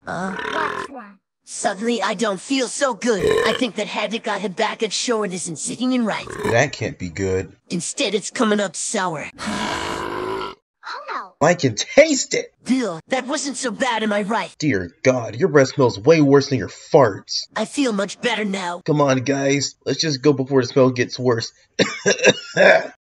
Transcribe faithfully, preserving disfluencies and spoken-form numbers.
Uh, Suddenly, I don't feel so good. I think that Haddock got him back at show and isn't sitting in right. That can't be good. Instead, it's coming up sour. I can taste it! Bill, that wasn't so bad, am I right? Dear God, your breath smells way worse than your farts. I feel much better now. Come on, guys. Let's just go before the smell gets worse.